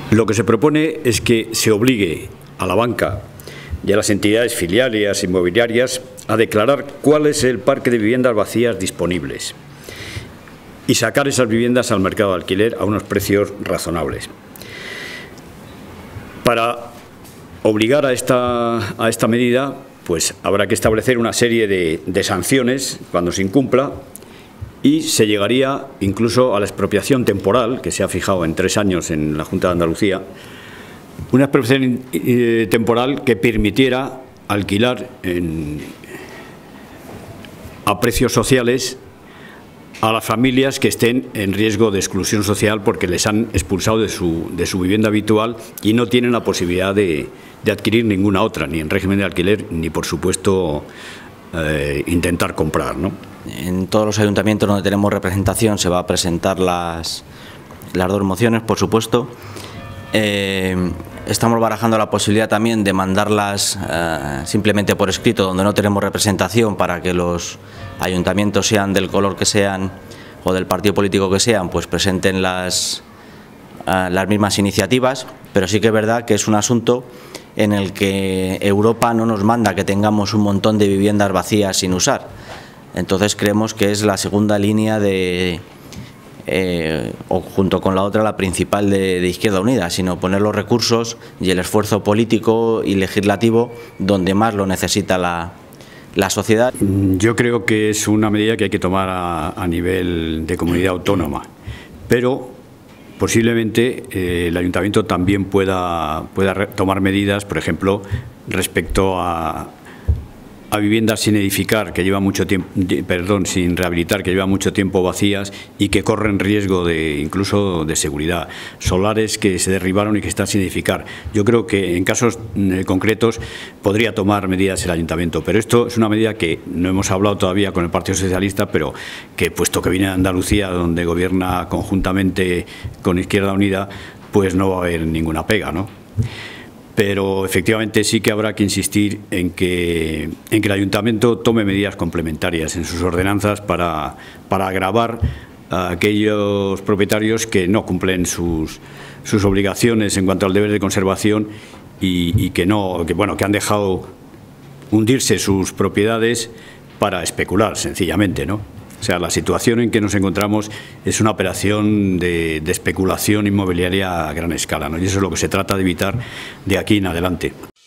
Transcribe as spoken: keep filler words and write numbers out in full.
Lo que se propone es que se obligue a la banca y a las entidades filiales inmobiliarias a declarar cuál es el parque de viviendas vacías disponibles y sacar esas viviendas al mercado de alquiler a unos precios razonables. Para obligar a esta, a esta medida, pues habrá que establecer una serie de, de sanciones cuando se incumpla, y se llegaría incluso a la expropiación temporal, que se ha fijado en tres años en la Junta de Andalucía, una expropiación eh, temporal que permitiera alquilar en, a precios sociales a las familias que estén en riesgo de exclusión social porque les han expulsado de su, de su vivienda habitual y no tienen la posibilidad de, de adquirir ninguna otra, ni en régimen de alquiler, ni por supuesto eh, intentar comprar, ¿no? En todos los ayuntamientos donde tenemos representación se va a presentar las, las dos mociones, por supuesto. Eh, estamos barajando la posibilidad también de mandarlas eh, simplemente por escrito donde no tenemos representación, para que los ayuntamientos, sean del color que sean o del partido político que sean, pues presenten las, eh, las mismas iniciativas. Pero sí que es verdad que es un asunto en el que Europa no nos manda que tengamos un montón de viviendas vacías sin usar. Entonces creemos que es la segunda línea de, eh, o junto con la otra la principal de, de Izquierda Unida, sino poner los recursos y el esfuerzo político y legislativo donde más lo necesita la, la sociedad. Yo creo que es una medida que hay que tomar a, a nivel de comunidad autónoma, pero posiblemente eh, el ayuntamiento también pueda, pueda tomar medidas, por ejemplo, respecto a a viviendas sin edificar, que lleva mucho tiempo, perdón, sin rehabilitar, que lleva mucho tiempo vacías y que corren riesgo de incluso de seguridad, solares que se derribaron y que están sin edificar. Yo creo que en casos eh, concretos podría tomar medidas el ayuntamiento, pero esto es una medida que no hemos hablado todavía con el Partido Socialista, pero que, puesto que viene de Andalucía, donde gobierna conjuntamente con Izquierda Unida, pues no va a haber ninguna pega, ¿no? Pero efectivamente sí que habrá que insistir en que, en que el ayuntamiento tome medidas complementarias en sus ordenanzas para, para agravar a aquellos propietarios que no cumplen sus, sus obligaciones en cuanto al deber de conservación y, y que, no, que, bueno, que han dejado hundirse sus propiedades para especular, sencillamente, ¿no? O sea, la situación en que nos encontramos es una operación de, de especulación inmobiliaria a gran escala, ¿no? Y eso es lo que se trata de evitar de aquí en adelante.